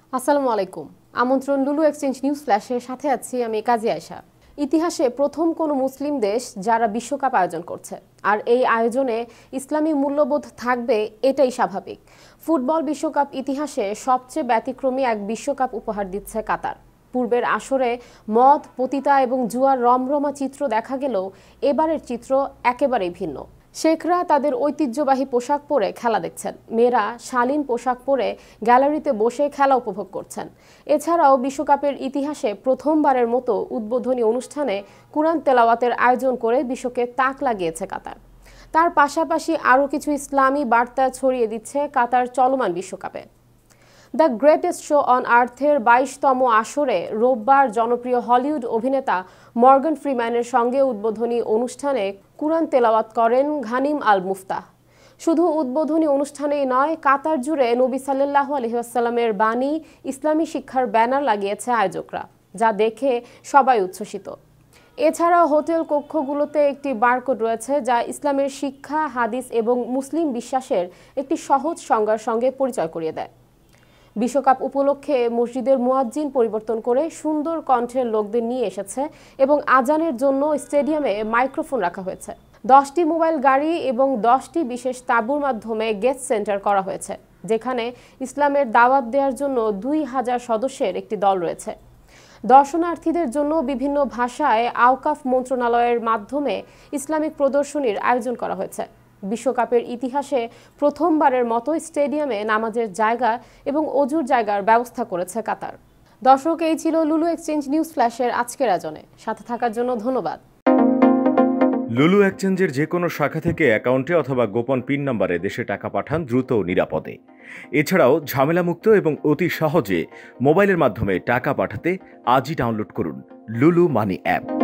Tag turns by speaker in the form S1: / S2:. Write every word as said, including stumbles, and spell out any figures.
S1: আসসালামু আলাইকুম। আমন্ত্রণ লুলু এক্সচেঞ্জ নিউজ ফ্ল্যাশের সাথে আছি আমি কাজী আয়েশা। ইতিহাসে প্রথম কোনো মুসলিম দেশ যারা বিশ্বকাপ আয়োজন করছে, আর এই আয়োজনে ইসলামী মূল্যবোধ থাকবে এটাই স্বাভাবিক। ফুটবল বিশ্বকাপ ইতিহাসে সবচেয়ে ব্যতিক্রমী এক বিশ্বকাপ উপহার দিচ্ছে কাতার। পূর্বের আসরে মদ, পতিতা এবং জুয়ার রমরমা চিত্র দেখা গেলেও এবারের চিত্র একেবারেই ভিন্ন। শেখরা তাদের ঐতিহ্যবাহী পোশাক পরে খেলা দেখছেন, মেয়েরা শালীন পোশাক পরে গ্যালারিতে বসে খেলা উপভোগ করছেন। এছাড়াও বিশ্বকাপের ইতিহাসে প্রথমবারের মতো উদ্বোধনী অনুষ্ঠানে কুরআন তেলাওয়াতের আয়োজন করে বিশ্বকে তাক লাগিয়েছে কাতার। তার পাশাপাশি আরও কিছু ইসলামী বার্তা ছড়িয়ে দিচ্ছে কাতার চলমান বিশ্বকাপে। দ্য গ্রেটেস্ট শো অন আর্থের বাইশতম আসরে রোববার জনপ্রিয় হলিউড অভিনেতা মর্গান ফ্রিম্যানের সঙ্গে উদ্বোধনী অনুষ্ঠানে কুরআন তেলাওয়াত করেন ঘানিম আল মুফতাহ। শুধু উদ্বোধনী অনুষ্ঠানেই নয়, কাতার জুড়ে নবী সাল্লাল্লাহু আলাইহি ওয়াসাল্লামের বাণী, ইসলামী শিক্ষার ব্যানার লাগিয়েছে আয়োজকরা, যা দেখে সবাই উচ্ছ্বসিত। এছাড়াও হোটেল কক্ষগুলোতে একটি বারকোড রয়েছে, যা ইসলামের শিক্ষা, হাদিস এবং মুসলিম বিশ্বাসের একটি সহজ সংজ্ঞার সঙ্গে পরিচয় করিয়ে দেয়। বিশ্বকাপ উপলক্ষে মসজিদের মুয়াজ্জিন পরিবর্তন করে সুন্দর কণ্ঠের লোকদের নিয়ে এসেছে এবং আজানের জন্য স্টেডিয়ামে মাইক্রোফোন রাখা হয়েছে। দশটি মোবাইল গাড়ি এবং দশটি বিশেষ তাঁবুর মাধ্যমে গেস্ট সেন্টার করা হয়েছে, যেখানে ইসলামের দাওয়াত দেওয়ার জন্য দুই হাজার সদস্যের একটি দল রয়েছে। দর্শনার্থীদের জন্য বিভিন্ন ভাষায় আওকাফ মন্ত্রণালয়ের মাধ্যমে ইসলামিক প্রদর্শনীর আয়োজন করা হয়েছে। বিশ্বকাপের ইতিহাসে প্রথমবারের মতো স্টেডিয়ামে নামাজের জায়গা এবং অজুর জায়গার ব্যবস্থা করেছে কাতার। দর্শক, এই ছিল লুলু এক্সচেঞ্জ নিউজ ফ্ল্যাশের আজকের আয়োজনে। সাথে থাকার জন্য ধন্যবাদ।
S2: লুলু এক্সচেঞ্জের যে কোনো শাখা থেকে অ্যাকাউন্টে অথবা গোপন পিন নম্বরে দেশে টাকা পাঠান দ্রুত ও নিরাপদে। এছাড়াও ঝামেলামুক্ত এবং অতি সহজে মোবাইলের মাধ্যমে টাকা পাঠাতে আজই ডাউনলোড করুন লুলু মানি অ্যাপ।